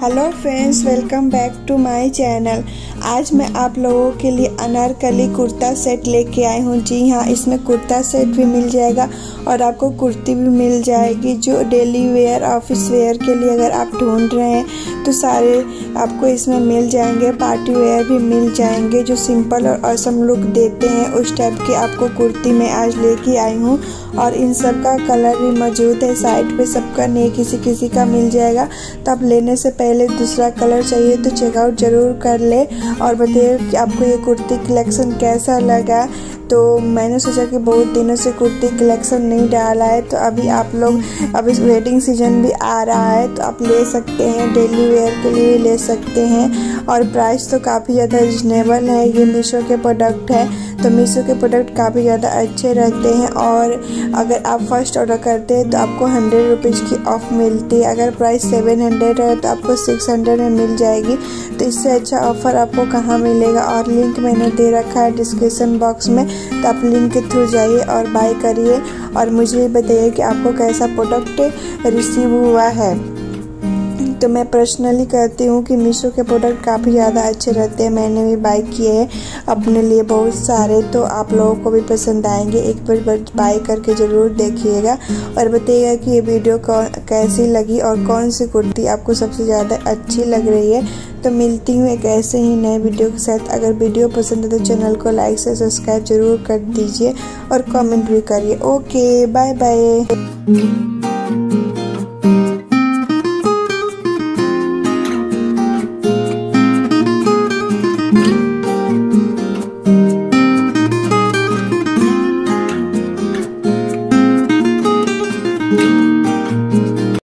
Hello friends, welcome back to my channel. आज मैं आप लोगों के लिए अनारकली कुर्ता सेट लेके आई हूँ। जी हाँ, इसमें कुर्ता सेट भी मिल जाएगा और आपको कुर्ती भी मिल जाएगी जो डेली वेयर, ऑफिस वेयर के लिए अगर आप ढूंढ रहे हैं तो सारे आपको इसमें मिल जाएंगे। पार्टी वेयर भी मिल जाएंगे जो सिंपल और असम लुक देते हैं, उस टाइप की आपको कुर्ती मैं आज लेके आई हूँ। और इन सब का कलर भी मौजूद है, साइड पे सबका नहीं किसी किसी का मिल जाएगा। तो आप लेने से पहले दूसरा कलर चाहिए तो चेकआउट ज़रूर कर ले और बताइए कि आपको ये कुर्ती कलेक्शन कैसा लगा। तो मैंने सोचा कि बहुत दिनों से कुर्ती कलेक्शन नहीं डाला है, तो अभी आप लोग, अभी वेडिंग सीजन भी आ रहा है तो आप ले सकते हैं, डेली वेयर के लिए भी ले सकते हैं। और प्राइस तो काफ़ी ज़्यादा रिजनेबल है। ये मीशो के प्रोडक्ट है, तो मीशो के प्रोडक्ट काफ़ी ज़्यादा अच्छे रहते हैं। और अगर आप फर्स्ट ऑर्डर करते हैं तो आपको 100 रुपीज़ की ऑफ मिलती है। अगर प्राइस 700 है तो आपको 600 में मिल जाएगी। तो इससे अच्छा ऑफ़र आपको कहाँ मिलेगा। और लिंक मैंने दे रखा है डिस्क्रिप्शन बॉक्स में, तो आप लिंक के थ्रू जाइए और बाय करिए और मुझे बताइए कि आपको कैसा प्रोडक्ट रिसीव हुआ है। तो मैं पर्सनली कहती हूँ कि मीशो के प्रोडक्ट काफ़ी ज़्यादा अच्छे रहते हैं। मैंने भी बाय किए हैं अपने लिए बहुत सारे, तो आप लोगों को भी पसंद आएंगे। एक बार बाय करके ज़रूर देखिएगा और बताइएगा कि ये वीडियो कैसी लगी और कौन सी कुर्ती आपको सबसे ज़्यादा अच्छी लग रही है। तो मिलती हूँ एक ऐसे ही नए वीडियो के साथ। अगर वीडियो पसंद है तो चैनल को लाइक से सब्सक्राइब ज़रूर कर दीजिए और कमेंट भी करिए। Okay, bye bye.